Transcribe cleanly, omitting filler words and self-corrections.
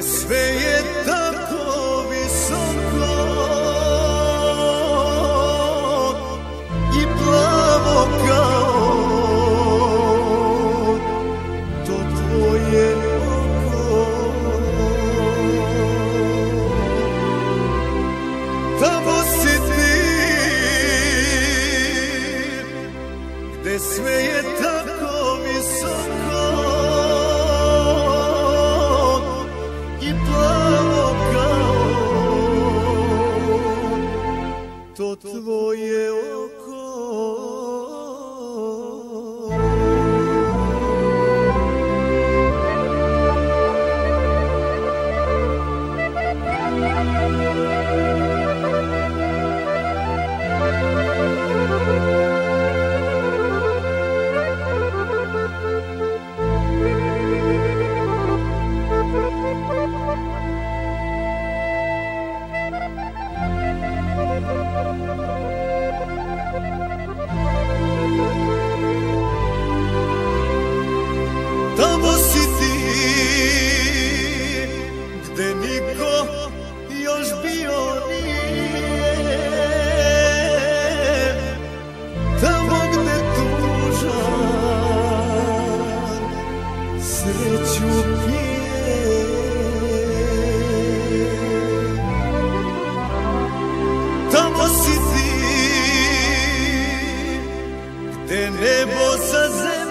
sve je tako visoko i plavo kao to tvoje oko. Tamo si ti gde sve je tako visoko i plavo kao to tvoje oko. Tamo si ti gde niko još bio nije, tamo gde tužan sreću pije, tamo si ti gde nebo sa zemljom